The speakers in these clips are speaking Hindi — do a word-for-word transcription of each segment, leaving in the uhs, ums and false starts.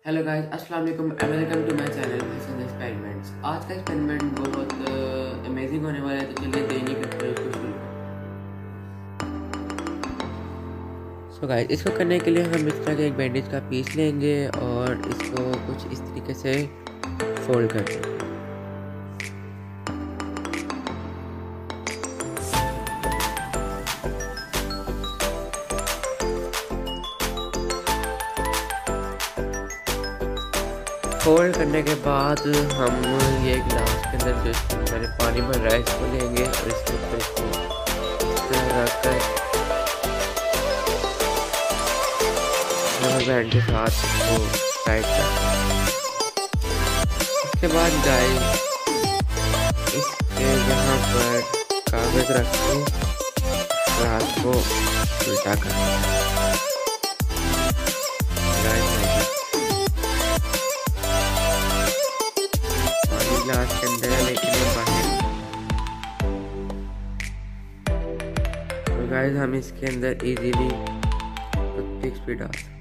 हेलो गाइस, अस्सलाम वालेकुम and welcome to my channel Hasan experiments. आज का एक्सपेरिमेंट बहुत अमेजिंग होने वाला है, तो चलिए देरी नहीं करते हुए इसको शुरू करते। सो गाइस, इसको करने के लिए हम इस तरह के एक बैंडेज का पीस लेंगे और इसको कुछ इस तरीके से फोल्ड कर देंगे। फोल्ड करने के बाद हम ये गिलास के अंदर जो मैंने पानी भर रहा है इसको लेंगे और इसके ऊपर इसको रखकर बैंड के साथ इसको टाइट कर। इसके बाद गाइस इसके यहाँ पर कागज रख के गिलास को उल्टा कर ग्लास के अंदर है लेकिन ये बाहर। तो गाइस हम इसके अंदर इजीली टूथपिक्स भी डाल सकते हैं।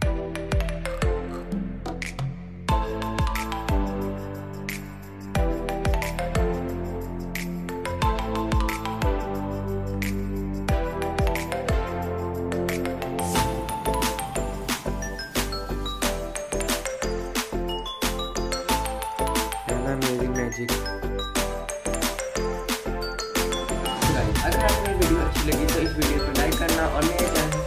Amazing magic. अगर आपको ये वीडियो अच्छी लगी तो इस वीडियो को लाइक करना और मेरे चैनल